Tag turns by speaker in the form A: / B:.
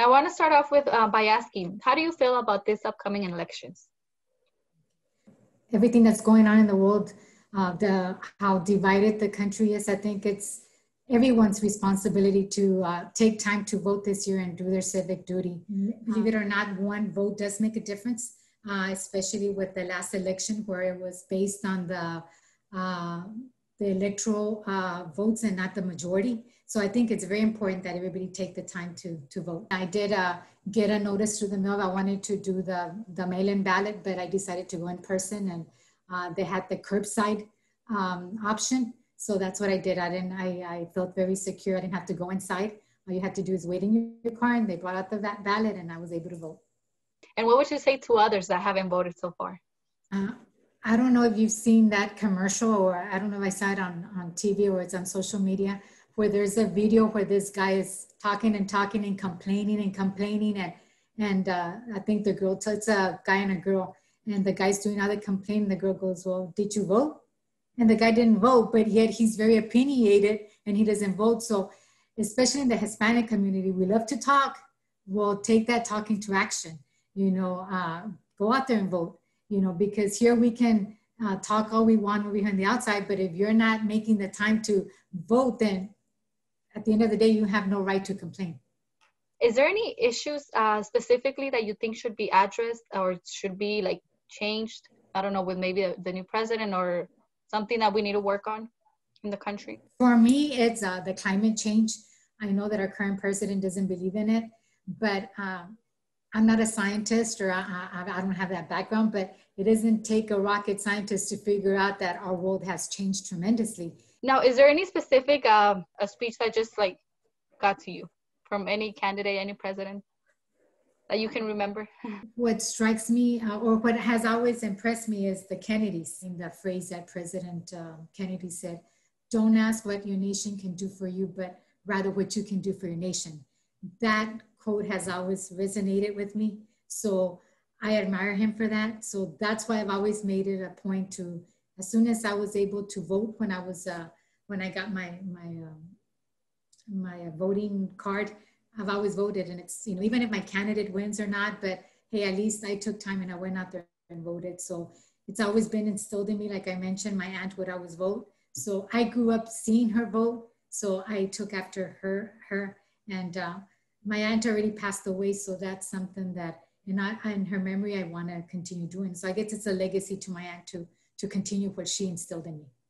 A: I want to start off with by asking, how do you feel about this upcoming elections?
B: Everything that's going on in the world, how divided the country is, I think it's everyone's responsibility to take time to vote this year and do their civic duty. Believe it or not, one vote does make a difference, especially with the last election where it was based on the electoral votes and not the majority. So I think it's very important that everybody take the time to vote. I did get a notice through the mail. I wanted to do the mail-in ballot, but I decided to go in person, and they had the curbside option. So that's what I did. I felt very secure. I didn't have to go inside. All you had to do is wait in your car, and they brought out the ballot, and I was able to vote.
A: And what would you say to others that haven't voted so far?
B: I don't know if you've seen that commercial, or I don't know if I saw it on TV or it's on social media, where there's a video where this guy is talking and complaining, and I think the girl, it's a guy and a girl, and the guy's doing all the complaining. The girl goes, well, did you vote? And the guy didn't vote, but yet he's very opinionated and he doesn't vote. So especially in the Hispanic community, we love to talk. We'll take that talking to action, go out there and vote, because here we can talk all we want over here on the outside, but if you're not making the time to vote, then at the end of the day, you have no right to complain.
A: Is there any issues specifically that you think should be addressed or should be like changed? I don't know, with maybe the new president or something that we need to work on in the country?
B: For me, it's the climate change. I know that our current president doesn't believe in it, but I'm not a scientist, or I don't have that background, but it doesn't take a rocket scientist to figure out that our world has changed tremendously.
A: Now, is there any specific a speech that just like got to you from any candidate, any president that you can remember?
B: What strikes me, or what has always impressed me, is the Kennedys, in the phrase that President Kennedy said, don't ask what your nation can do for you, but rather what you can do for your nation. That quote has always resonated with me. So I admire him for that. So that's why I've always made it a point to, as soon as I was able to vote, when I got my voting card, I've always voted. And it's, even if my candidate wins or not, but hey, at least I took time and I went out there and voted. So it's always been instilled in me. Like I mentioned, my aunt would always vote. So I grew up seeing her vote. So I took after her, and my aunt already passed away. So that's something that, in her memory, I want to continue doing. So I guess it's a legacy to my aunt to continue what she instilled in me.